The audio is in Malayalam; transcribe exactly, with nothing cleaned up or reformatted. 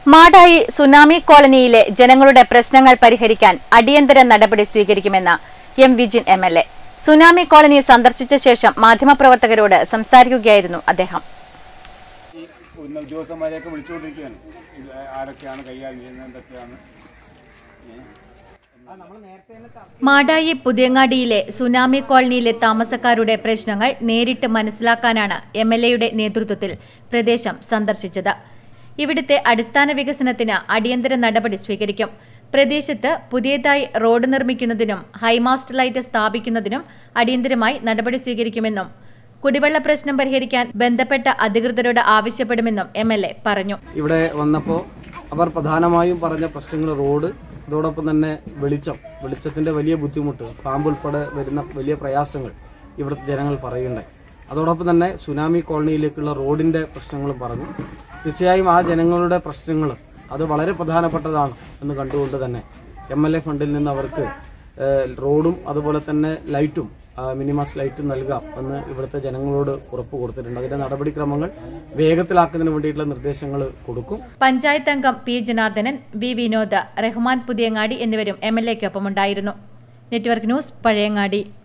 മാടായി സുനാമി കോളനിയിലെ ജനങ്ങളുടെ പ്രശ്നങ്ങൾ പരിഹരിക്കാൻ അടിയന്തര നടപടി സ്വീകരിക്കുമെന്ന് M Vijin M L A. Tsunami colony സന്ദർശിച്ച ശേഷം മാധ്യമപ്രവർത്തകരോട് സംസാരിക്കുകയായിരുന്നു അദ്ദേഹം. ഉദ്യോഗസ്ഥന്മാരെയൊക്കെ വിളിച്ചുകൊണ്ടിരിക്കുകയാണ്. ആരൊക്കെയാണ് കൈകാര്യം ചെയ്യുന്നത്, എന്തൊക്കെയാണ്. മാടായി പുതിയങ്ങാടിയിലെ സുനാമി കോളനിയിലെ താമസക്കാരുടെ പ്രശ്നങ്ങൾ നേരിട്ട് മനസ്സിലാക്കാനാണ് എം എൽ എയുടെ നേതൃത്വത്തിൽ പ്രദേശം സന്ദർശിച്ചത്. ഇവിടുത്തെ അടിസ്ഥാന വികസനത്തിന് അടിയന്തര നടപടി സ്വീകരിക്കും. പ്രദേശത്ത് പുതിയതായി റോഡ് നിർമ്മിക്കുന്നതിനും ഹൈമാസ്റ്റ് ലൈറ്റ് സ്ഥാപിക്കുന്നതിനും അടിയന്തരമായി നടപടി സ്വീകരിക്കുമെന്നും കുടിവെള്ള പ്രശ്നം പരിഹരിക്കാൻ ബന്ധപ്പെട്ട അധികൃതരോട് ആവശ്യപ്പെടുമെന്നും എം എൽ എ പറഞ്ഞു. ഇവിടെ വന്നപ്പോൾ അവർ പ്രധാനമായും പറഞ്ഞ പ്രശ്നങ്ങൾ റോഡ്, അതോടൊപ്പം തന്നെ വെളിച്ചം വെളിച്ചത്തിന്റെ വലിയ ബുദ്ധിമുട്ട്, പാമ്പുൾപ്പെടെ വരുന്ന വലിയ പ്രയാസങ്ങൾ ഇവിടുത്തെ ജനങ്ങൾ പറയുണ്ടായി. അതോടൊപ്പം തന്നെ സുനാമി കോളനിയിലേക്കുള്ള റോഡിന്റെ പ്രശ്നങ്ങളും പറഞ്ഞു. തീർച്ചയായും ആ ജനങ്ങളുടെ പ്രശ്നങ്ങൾ അത് വളരെ പ്രധാനപ്പെട്ടതാണ് എന്ന് കണ്ടുകൊണ്ട് തന്നെ എം എൽ എ ഫണ്ടിൽ നിന്ന് അവർക്ക് റോഡും അതുപോലെ തന്നെ ലൈറ്റും മിനിമസ് ലൈറ്റും നൽകാം എന്ന് ഇവിടുത്തെ ജനങ്ങളോട് ഉറപ്പ് കൊടുത്തിട്ടുണ്ട്. അതിന്റെ നടപടിക്രമങ്ങൾ വേഗത്തിലാക്കുന്നതിന് വേണ്ടിയിട്ടുള്ള നിർദ്ദേശങ്ങൾ കൊടുക്കും. പഞ്ചായത്ത് അംഗം പി ജനാർദ്ദനൻ, വി വിനോദ്, റഹ്മാൻ പുതിയങ്ങാടി എന്നിവരും എം എൽ എക്കൊപ്പമുണ്ടായിരുന്നു. Network news, Pazhayangadi.